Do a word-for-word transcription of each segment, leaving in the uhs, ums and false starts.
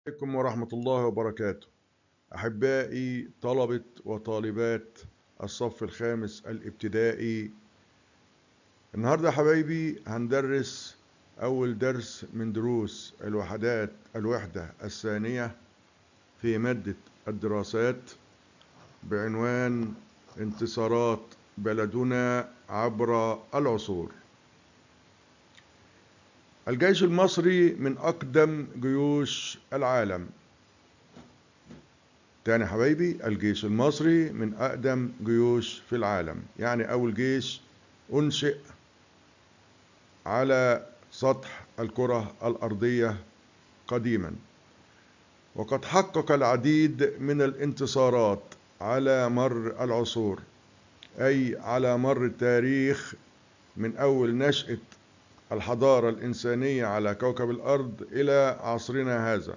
عليكم ورحمة الله وبركاته. أحبائي طلبة وطالبات الصف الخامس الابتدائي، النهاردة يا حبايبي هندرس أول درس من دروس الوحدات الوحدة الثانية في مادة الدراسات بعنوان انتصارات بلدنا عبر العصور. الجيش المصري من أقدم جيوش العالم. تاني حبايبي، الجيش المصري من أقدم جيوش في العالم، يعني أول جيش أنشئ على سطح الكرة الأرضية قديما، وقد حقق العديد من الانتصارات على مر العصور، أي على مر التاريخ، من أول نشأة الحضارة الإنسانية على كوكب الأرض إلى عصرنا هذا.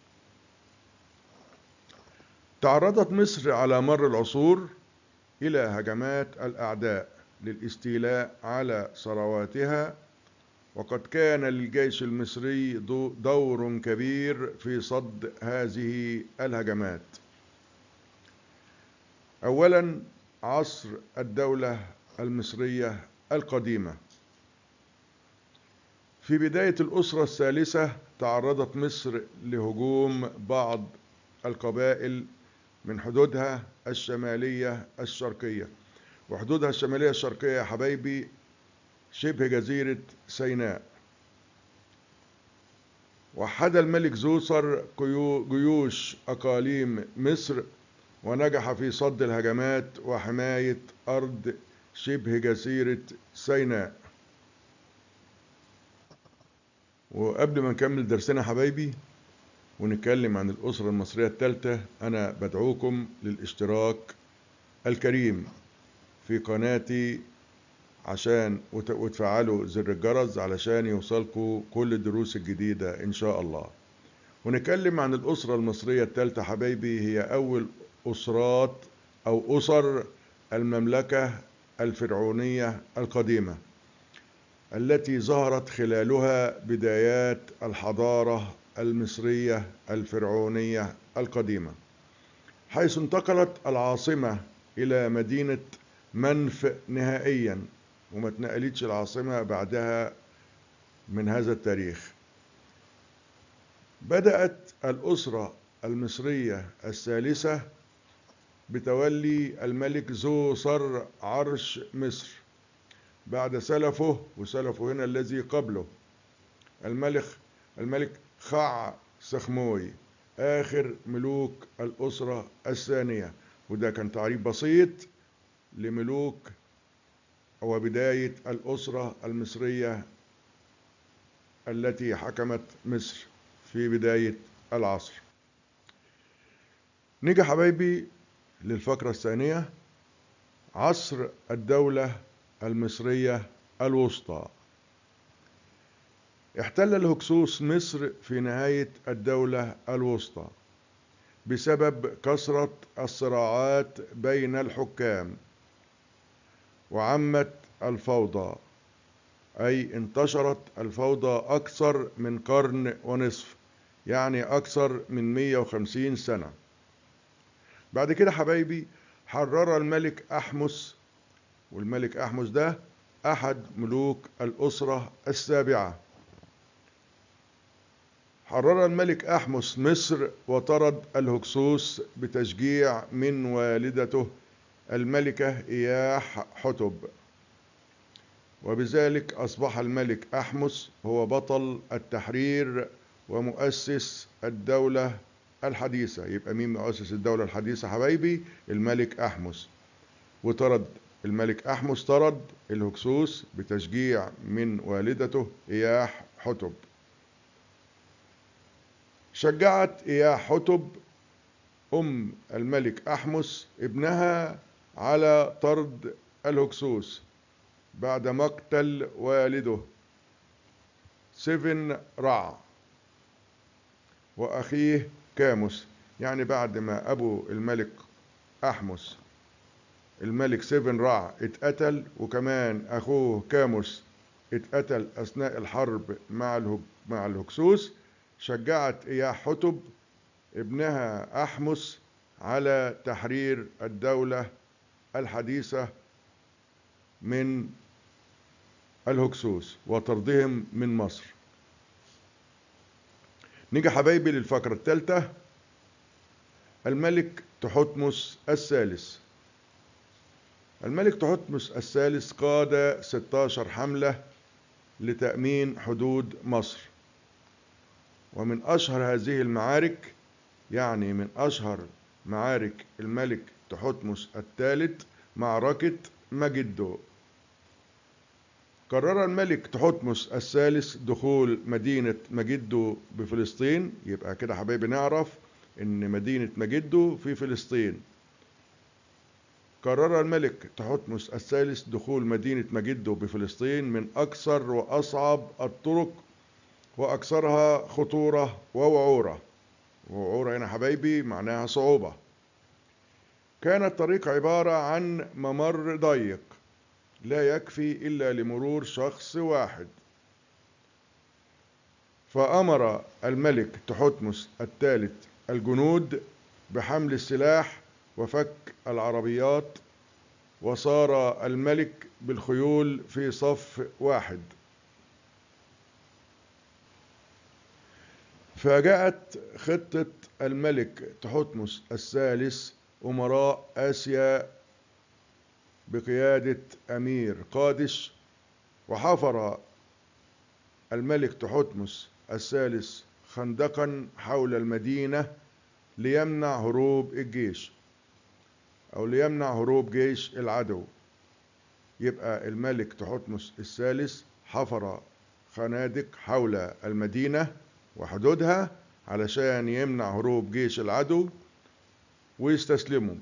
تعرضت مصر على مر العصور إلى هجمات الأعداء للاستيلاء على ثرواتها، وقد كان للجيش المصري دور كبير في صد هذه الهجمات. أولا، عصر الدولة المصرية القديمة. في بداية الأسرة الثالثة تعرضت مصر لهجوم بعض القبائل من حدودها الشمالية الشرقية، وحدودها الشمالية الشرقية يا حبايبي شبه جزيرة سيناء. وحد الملك زوسر جيوش أقاليم مصر، ونجح في صد الهجمات وحماية أرض شبه جزيرة سيناء. وقبل ما نكمل درسنا حبايبي ونتكلم عن الأسرة المصرية الثالثة، أنا بدعوكم للاشتراك الكريم في قناتي عشان وتفعلوا زر الجرس علشان يوصلكوا كل الدروس الجديدة إن شاء الله. ونتكلم عن الأسرة المصرية الثالثة حبايبي، هي أول أسرات أو أسر المملكة الفرعونية القديمة، التي ظهرت خلالها بدايات الحضارة المصرية الفرعونية القديمة، حيث انتقلت العاصمة إلى مدينة منف نهائيا، وما اتنقلتش العاصمة بعدها من هذا التاريخ. بدأت الأسرة المصرية الثالثة بتولي الملك زوسر عرش مصر بعد سلفه، وسلفه هنا الذي قبله الملك الملك خع سخموي، آخر ملوك الأسرة الثانية. وده كان تعريف بسيط لملوك وبداية الأسرة المصرية التي حكمت مصر في بداية العصر. نيجي حبايبي للفقرة الثانية، عصر الدولة المصرية الوسطى. احتل الهكسوس مصر في نهاية الدولة الوسطى بسبب كثرة الصراعات بين الحكام، وعمت الفوضى، أي انتشرت الفوضى أكثر من قرن ونصف، يعني أكثر من مئة وخمسين سنة. بعد كده حبايبي حرر الملك أحمس، والملك أحمس ده أحد ملوك الأسرة السابعة. حرر الملك أحمس مصر وطرد الهكسوس بتشجيع من والدته الملكة إياح حتب، وبذلك أصبح الملك أحمس هو بطل التحرير ومؤسس الدولة الحديثة. يبقى مين مؤسس الدولة الحديثة حبايبي؟ الملك أحمس. وطرد الملك أحمس طرد الهكسوس بتشجيع من والدته إياح حتب. شجعت إياح حتب أم الملك أحمس ابنها على طرد الهكسوس بعد مقتل والده سيفن رع وأخيه كاموس. يعني بعد ما أبو الملك أحمس الملك سيفن رع اتقتل، وكمان أخوه كاموس اتقتل أثناء الحرب مع مع الهكسوس، شجعت إياه حتب ابنها أحمس على تحرير الدولة الحديثة من الهكسوس وطردهم من مصر. نيجي حبايبي للفقرة الثالثة، الملك تحتمس الثالث. الملك تحتمس الثالث قاد ستة عشر حملة لتأمين حدود مصر، ومن أشهر هذه المعارك، يعني من أشهر معارك الملك تحتمس الثالث معركة مجدو. قرر الملك تحتمس الثالث دخول مدينة مجدو بفلسطين. يبقى كده حبايبي نعرف إن مدينة مجدو في فلسطين. قرر الملك تحتمس الثالث دخول مدينة مجدو بفلسطين من أكثر وأصعب الطرق وأكثرها خطورة ووعورة. ووعورة هنا حبايبي معناها صعوبة. كان الطريق عبارة عن ممر ضيق لا يكفي إلا لمرور شخص واحد. فأمر الملك تحتمس الثالث الجنود بحمل السلاح وفك العربيات، وصار الملك بالخيول في صف واحد. فجاءت خطة الملك تحتمس الثالث أمراء آسيا بقيادة أمير قادش، وحفر الملك تحتمس الثالث خندقا حول المدينة ليمنع هروب الجيش أو ليمنع هروب جيش العدو. يبقى الملك تحتمس الثالث حفر خنادق حول المدينة وحدودها علشان يمنع هروب جيش العدو ويستسلموا،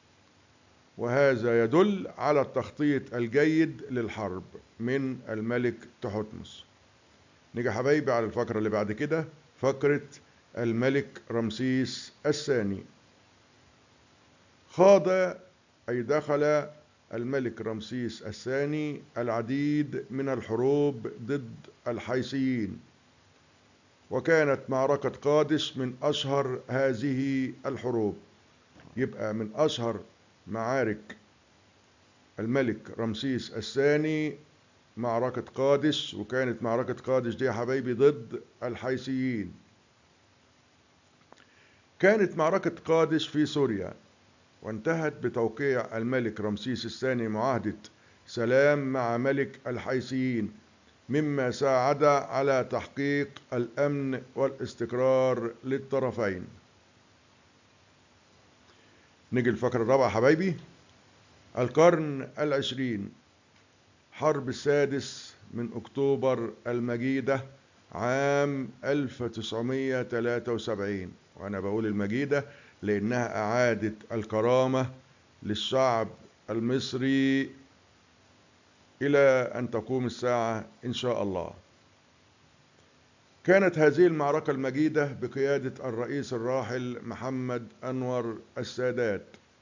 وهذا يدل على التخطيط الجيد للحرب من الملك تحتمس. نيجي حبايبي على الفقرة اللي بعد كده، فقرة الملك رمسيس الثاني. خاض أي دخل الملك رمسيس الثاني العديد من الحروب ضد الحيثيين، وكانت معركة قادش من أشهر هذه الحروب. يبقى من أشهر معارك الملك رمسيس الثاني معركة قادش، وكانت معركة قادش دي يا حبايبي ضد الحيثيين. كانت معركة قادش في سوريا، وانتهت بتوقيع الملك رمسيس الثاني معاهدة سلام مع ملك الحيثيين، مما ساعد على تحقيق الأمن والاستقرار للطرفين. نيجي الفقرة الرابعة حبايبي، القرن العشرين. حرب السادس من أكتوبر المجيدة عام ألف وتسعمائة وثلاثة وسبعين. وأنا بقول المجيدة لأنها أعادت الكرامة للشعب المصري إلى أن تقوم الساعة إن شاء الله. كانت هذه المعركة المجيدة بقيادة الرئيس الراحل محمد أنور السادات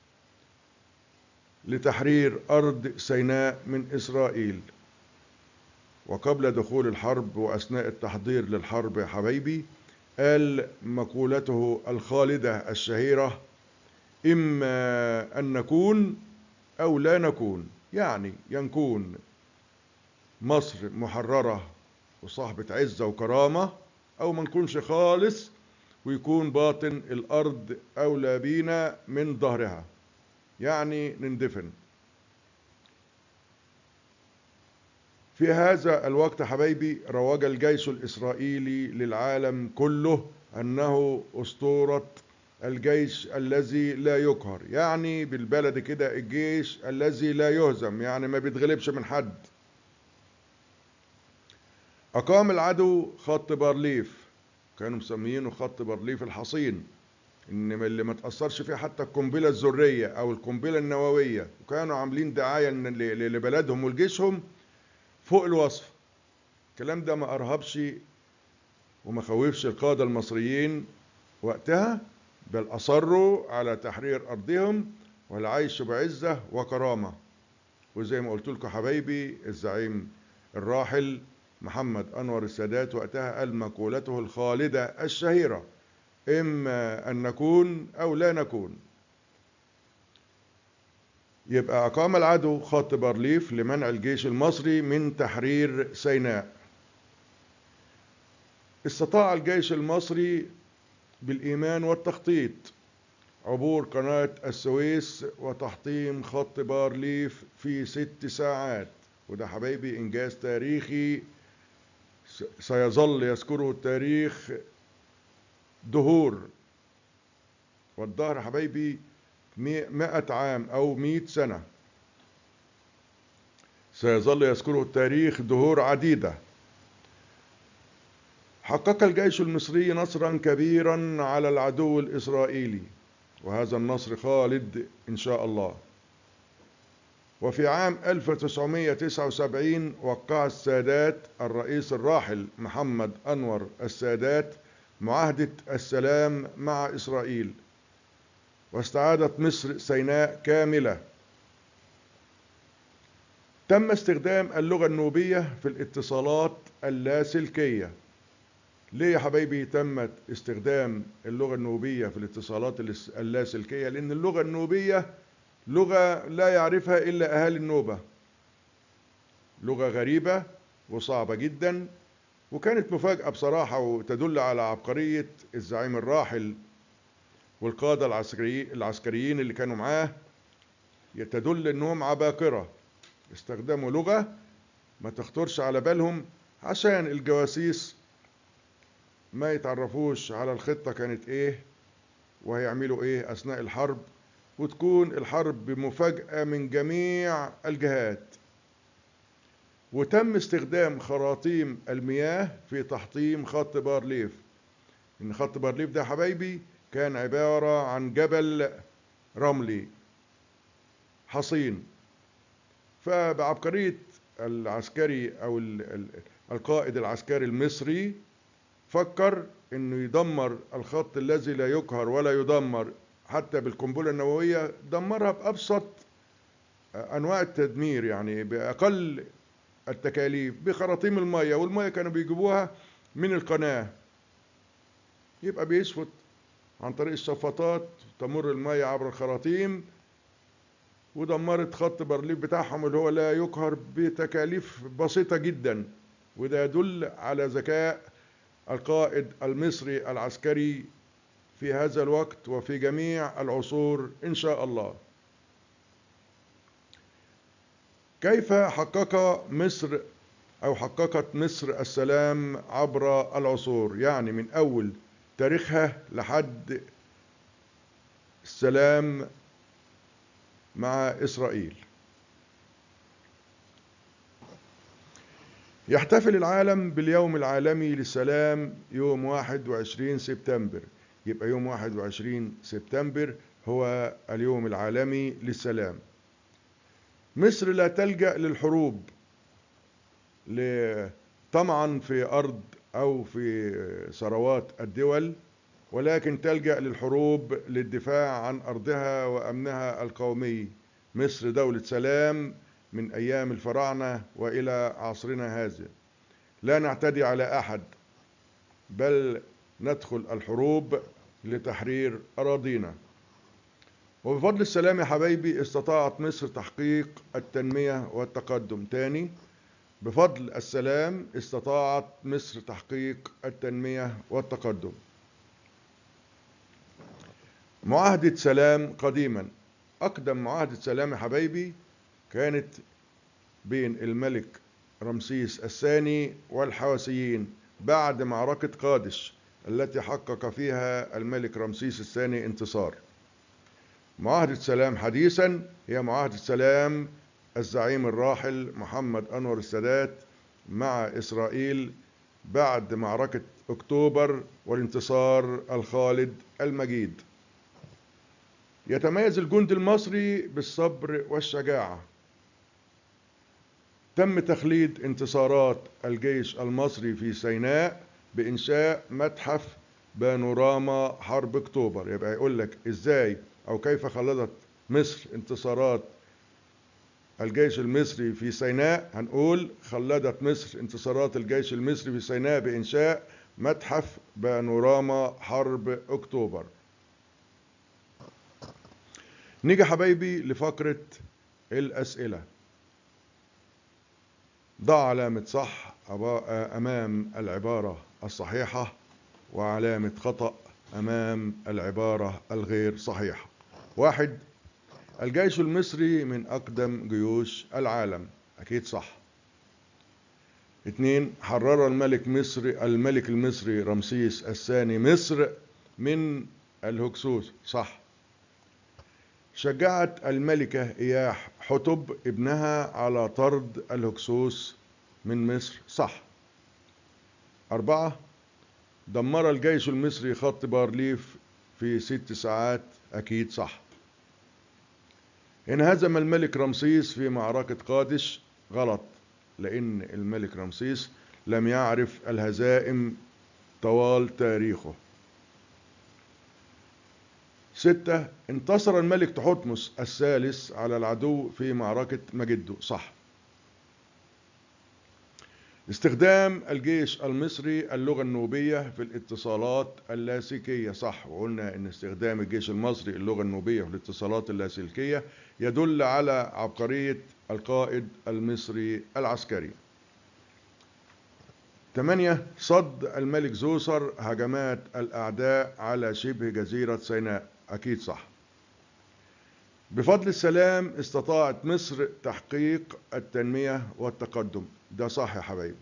لتحرير أرض سيناء من إسرائيل. وقبل دخول الحرب وأثناء التحضير للحرب يا حبايبي، قال مقولته الخالدة الشهيرة: إما أن نكون أو لا نكون. يعني ينكون مصر محررة وصاحبة عزة وكرامة، أو ما نكونش خالص ويكون باطن الأرض أولى بينا من ظهرها، يعني نندفن. في هذا الوقت حبايبي روج الجيش الإسرائيلي للعالم كله أنه أسطورة الجيش الذي لا يقهر، يعني بالبلد كده الجيش الذي لا يهزم، يعني ما بيتغلبش من حد. أقام العدو خط بارليف، كانوا مسميينه خط بارليف الحصين، إن اللي ما تأثرش فيه حتى القنبلة الذرية أو القنبلة النووية، وكانوا عاملين دعاية لبلدهم ولجيشهم فوق الوصف. الكلام ده ما أرهبش وما خوفش القادة المصريين وقتها، بل أصروا على تحرير أرضهم والعيش بعزة وكرامة. وزي ما قلت لكم حبايبي، الزعيم الراحل محمد أنور السادات وقتها قال مقولته الخالدة الشهيرة: إما أن نكون أو لا نكون. يبقى أقام العدو خط بارليف لمنع الجيش المصري من تحرير سيناء. استطاع الجيش المصري بالإيمان والتخطيط عبور قناة السويس وتحطيم خط بارليف في ست ساعات، وده حبايبي إنجاز تاريخي سيظل يذكره التاريخ دهور، والدهر حبايبي مئة عام أو مئة سنة سيظل يذكره التاريخ دهور عديدة. حقق الجيش المصري نصرا كبيرا على العدو الإسرائيلي، وهذا النصر خالد إن شاء الله. وفي عام ألف وتسعمائة وتسعة وسبعين وقع السادات الرئيس الراحل محمد أنور السادات معاهدة السلام مع إسرائيل، واستعادت مصر سيناء كاملة. تم استخدام اللغة النوبية في الاتصالات اللاسلكية. ليه يا حبايبي تم استخدام اللغة النوبية في الاتصالات اللاسلكية؟ لأن اللغة النوبية لغة لا يعرفها إلا أهالي النوبة، لغة غريبة وصعبة جدا، وكانت مفاجأة بصراحة، وتدل على عبقرية الزعيم الراحل والقادة العسكري العسكريين اللي كانوا معاه. تدل أنهم عباقرة، استخدموا لغة ما تخطرش على بالهم عشان الجواسيس ما يتعرفوش على الخطة كانت ايه وهيعملوا ايه اثناء الحرب، وتكون الحرب بمفاجأة من جميع الجهات. وتم استخدام خراطيم المياه في تحطيم خط بارليف. ان خط بارليف ده حبايبي كان عبارة عن جبل رملي حصين، فبعبقرية العسكري او القائد العسكري المصري فكر انه يدمر الخط الذي لا يقهر ولا يدمر حتى بالقنبلة النووية، دمرها بأبسط انواع التدمير، يعني بأقل التكاليف، بخراطيم المية، والمية كانوا بيجيبوها من القناة، يبقى بيشفط عن طريق الشفاطات، تمر المية عبر الخراطيم، ودمرت خط بارليف بتاعهم اللي هو لا يقهر بتكاليف بسيطة جدا. وده يدل على ذكاء القائد المصري العسكري في هذا الوقت وفي جميع العصور إن شاء الله. كيف حقق مصر أو حققت مصر السلام عبر العصور؟ يعني من أول تاريخها لحد السلام مع إسرائيل. يحتفل العالم باليوم العالمي للسلام يوم واحد وعشرين سبتمبر، يبقى يوم واحد وعشرين سبتمبر هو اليوم العالمي للسلام. مصر لا تلجأ للحروب طمعا في أرض أو في ثروات الدول، ولكن تلجأ للحروب للدفاع عن أرضها وأمنها القومي. مصر دولة سلام من أيام الفراعنة وإلى عصرنا هذا، لا نعتدي على أحد، بل ندخل الحروب لتحرير أراضينا. وبفضل السلام يا حبايبي استطاعت مصر تحقيق التنمية والتقدم. تاني، بفضل السلام استطاعت مصر تحقيق التنمية والتقدم. معاهدة سلام قديما، أقدم معاهدة سلام يا حبايبي كانت بين الملك رمسيس الثاني والحوثيين بعد معركة قادش التي حقق فيها الملك رمسيس الثاني انتصار. معاهدة سلام حديثا هي معاهدة سلام الزعيم الراحل محمد أنور السادات مع إسرائيل بعد معركة أكتوبر والانتصار الخالد المجيد. يتميز الجند المصري بالصبر والشجاعة. تم تخليد انتصارات الجيش المصري في سيناء بإنشاء متحف بانوراما حرب أكتوبر. يبقى يقول لك إزاي أو كيف خلدت مصر انتصارات الجيش المصري في سيناء، هنقول خلدت مصر انتصارات الجيش المصري في سيناء بإنشاء متحف بانوراما حرب أكتوبر. نيجي حبايبي لفقرة الأسئلة. ضع علامة صح أمام العبارة الصحيحة وعلامة خطأ أمام العبارة الغير صحيحة. واحد، الجيش المصري من أقدم جيوش العالم، أكيد صح. اثنين، حرر الملك مصري الملك المصري رمسيس الثاني مصر من الهكسوس، صح. شجعت الملكة إياح حتب ابنها على طرد الهكسوس من مصر، صح. أربعة، دمر الجيش المصري خط بارليف في ست ساعات، أكيد صح. انهزم الملك رمسيس في معركة قادش، غلط، لأن الملك رمسيس لم يعرف الهزائم طوال تاريخه. ستة، انتصر الملك تحتمس الثالث على العدو في معركة مجدو، صح. استخدام الجيش المصري اللغة النوبية في الاتصالات اللاسلكية، صح، وقلنا ان استخدام الجيش المصري اللغة النوبية في الاتصالات اللاسلكية يدل على عبقرية القائد المصري العسكري. ثمانية، صد الملك زوسر هجمات الأعداء على شبه جزيرة سيناء، أكيد صح. بفضل السلام استطاعت مصر تحقيق التنمية والتقدم، ده صح يا حبايبي.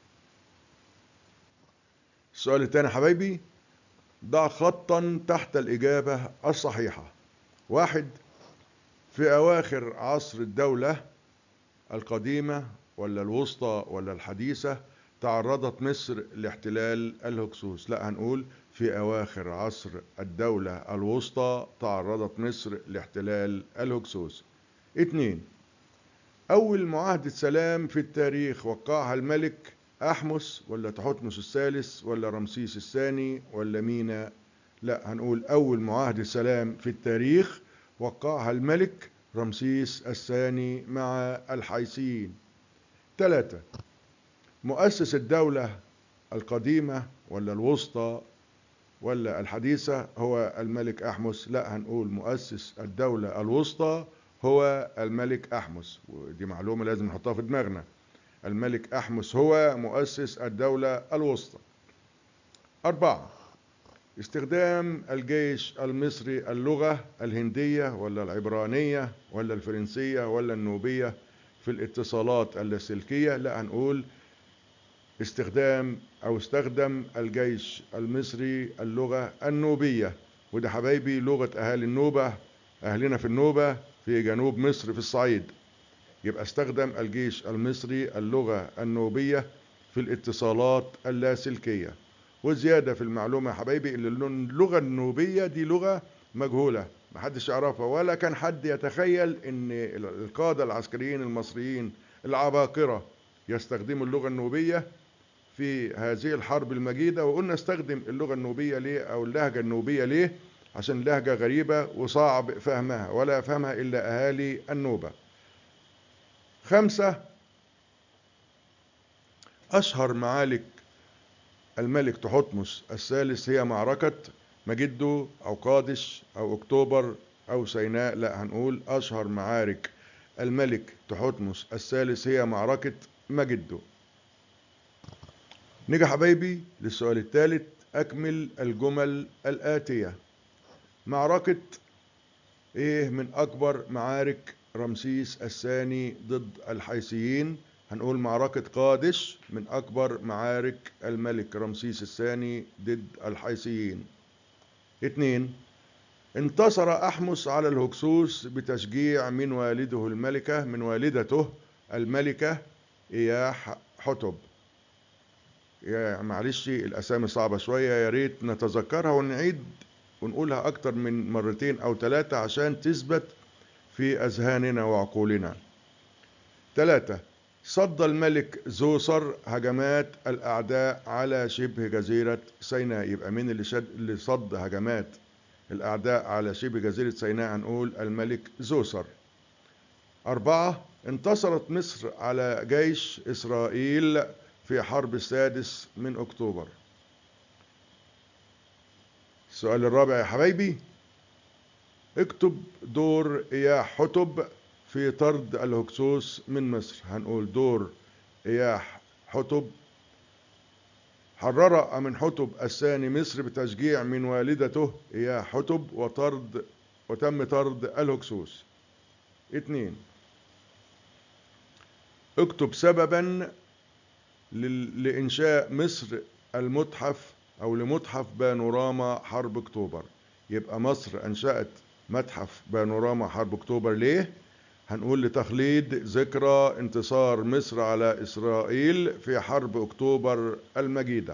السؤال الثاني حبايبي، ضع خطا تحت الإجابة الصحيحة. واحد، في أواخر عصر الدولة القديمة ولا الوسطى ولا الحديثة تعرضت مصر لاحتلال الهكسوس، لا، هنقول في أواخر عصر الدولة الوسطى تعرضت مصر لاحتلال الهكسوس. اثنين، أول معاهدة سلام في التاريخ وقعها الملك أحمس ولا تحتمس الثالث ولا رمسيس الثاني ولا مينا؟ لا، هنقول أول معاهدة سلام في التاريخ وقعها الملك رمسيس الثاني مع الحيثيين. ثلاثة، مؤسس الدولة القديمة ولا الوسطى ولا الحديثة هو الملك أحمس؟ لا، هنقول مؤسس الدولة الوسطى هو الملك أحمس، ودي معلومة لازم نحطها في دماغنا، الملك أحمس هو مؤسس الدولة الوسطى. أربعة، استخدام الجيش المصري اللغة الهندية ولا العبرانية ولا الفرنسية ولا النوبية في الاتصالات اللاسلكية؟ لا، هنقول استخدام أو استخدم الجيش المصري اللغة النوبية، وده حبايبي لغة أهالي النوبة، أهلنا في النوبة في جنوب مصر في الصعيد، يبقى استخدم الجيش المصري اللغة النوبية في الاتصالات اللاسلكية. وزيادة في المعلومة يا حبايبي، اللغة النوبية دي لغة مجهولة، محدش يعرفها، ولا كان حد يتخيل ان القادة العسكريين المصريين العباقرة يستخدموا اللغة النوبية في هذه الحرب المجيدة. وقلنا استخدم اللغة النوبية ليه أو اللهجة النوبية ليه؟ عشان لهجة غريبة وصعب فهمها، ولا يفهمها إلا أهالي النوبة. خمسة، أشهر معارك الملك تحتمس الثالث هي معركة مجدو أو قادش أو أكتوبر أو سيناء؟ لا، هنقول أشهر معارك الملك تحتمس الثالث هي معركة مجدو. نيجي حبايبي للسؤال الثالث، أكمل الجمل الآتية. معركة إيه من أكبر معارك رمسيس الثاني ضد الحيثيين؟ هنقول معركة قادش من أكبر معارك الملك رمسيس الثاني ضد الحيثيين. اثنين، انتصر أحمس على الهكسوس بتشجيع من والده الملكة من والدته الملكة إياح حتب. يا معلش الأسامي صعبة شوية، يا ريت نتذكرها ونعيد ونقولها أكتر من مرتين أو ثلاثة عشان تثبت في أذهاننا وعقولنا. ثلاثة، صد الملك زوسر هجمات الأعداء على شبه جزيرة سيناء، يبقى مين اللي, شد اللي صد هجمات الأعداء على شبه جزيرة سيناء؟ هنقول الملك زوسر. أربعة، انتصرت مصر على جيش إسرائيل في حرب السادس من أكتوبر. السؤال الرابع يا حبايبي، اكتب دور إياح حتب في طرد الهكسوس من مصر. هنقول دور إياح حتب: حرر أمنحتب الثاني مصر بتشجيع من والدته إياح حتب وطرد وتم طرد الهكسوس. اتنين، اكتب سببا لإنشاء مصر المتحف أو لمتحف بانوراما حرب أكتوبر. يبقى مصر أنشأت متحف بانوراما حرب أكتوبر ليه؟ هنقول لتخليد ذكرى انتصار مصر على إسرائيل في حرب أكتوبر المجيدة.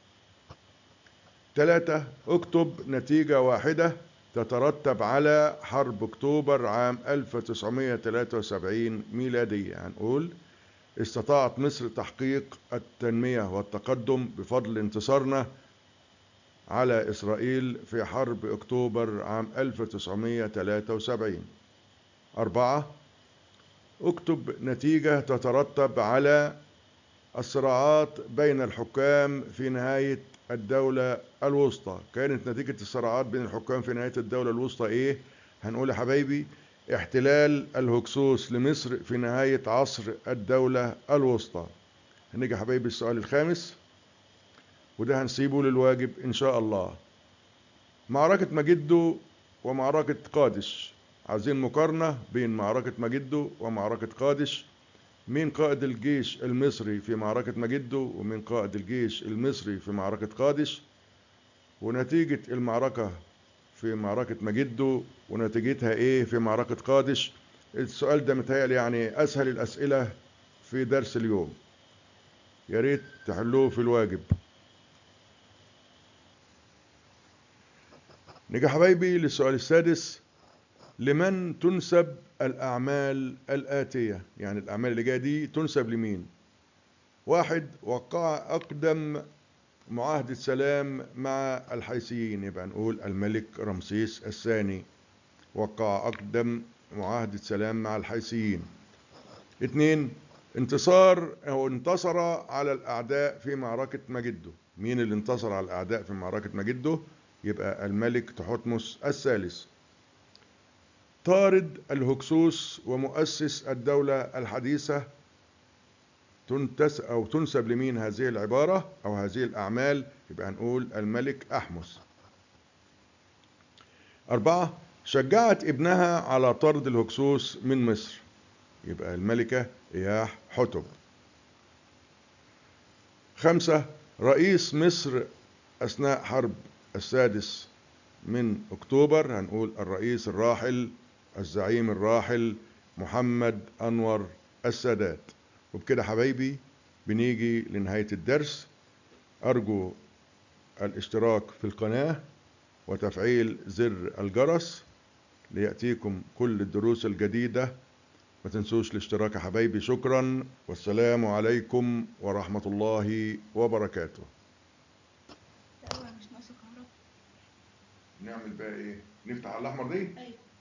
ثلاثة، اكتب نتيجة واحدة تترتب على حرب أكتوبر عام ألف وتسعمائة وثلاثة وسبعين ميلادية. هنقول استطاعت مصر تحقيق التنمية والتقدم بفضل انتصارنا على إسرائيل في حرب أكتوبر عام ألف وتسعمائة وثلاثة وسبعين. أربعة، اكتب نتيجة تترتب على الصراعات بين الحكام في نهاية الدولة الوسطى. كانت نتيجة الصراعات بين الحكام في نهاية الدولة الوسطى إيه؟ هنقول يا حبايبي احتلال الهكسوس لمصر في نهاية عصر الدولة الوسطى. هنيجي يا حبايبي السؤال الخامس، وده هنسيبه للواجب إن شاء الله. معركة مجدو ومعركة قادش، عايزين مقارنة بين معركة مجدو ومعركة قادش. مين قائد الجيش المصري في معركة مجدو ومين قائد الجيش المصري في معركة قادش، ونتيجة المعركة في معركة مجدو ونتيجتها ايه في معركة قادش. السؤال ده متهيألي يعني اسهل الاسئلة في درس اليوم، يا ريت تحلوه في الواجب. نيجي حبايبي للسؤال السادس، لمن تنسب الأعمال الآتية؟ يعني الأعمال اللي جاية دي تنسب لمين؟ واحد، وقع أقدم معاهدة سلام مع الحيثيين. يبقى نقول الملك رمسيس الثاني وقع أقدم معاهدة سلام مع الحيثيين. اتنين، انتصار أو انتصر على الأعداء في معركة مجدو. مين اللي انتصر على الأعداء في معركة مجدو؟ يبقى الملك تحتمس الثالث. طارد الهكسوس ومؤسس الدولة الحديثة، تنتس أو تنسب لمين هذه العبارة أو هذه الأعمال؟ يبقى هنقول الملك أحمس. أربعة، شجعت ابنها على طرد الهكسوس من مصر. يبقى الملكة إياح حتب. خمسة، رئيس مصر أثناء حرب السادس من أكتوبر. هنقول الرئيس الراحل الزعيم الراحل محمد أنور السادات. وبكده حبايبي بنيجي لنهاية الدرس. أرجو الاشتراك في القناة وتفعيل زر الجرس ليأتيكم كل الدروس الجديدة. ما تنسوش الاشتراك يا حبايبي. شكرا والسلام عليكم ورحمة الله وبركاته. لا مش ناقصه كهرباء. نعمل بقى ايه؟ نفتح على الأحمر دي؟ ايوه.